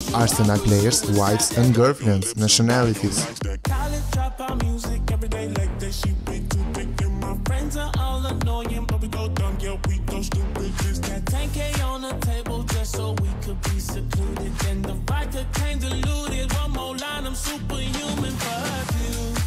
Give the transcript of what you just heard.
Arsenal players, wives and girlfriends, nationalities. College dropout music every day like that. She way too big and my friends are all annoying, but we go dumb, yeah, we go stupid. Just that 10K on the table just so we could be secluded. And the vodka came diluted. One more line, I'm superhuman. Fuck you.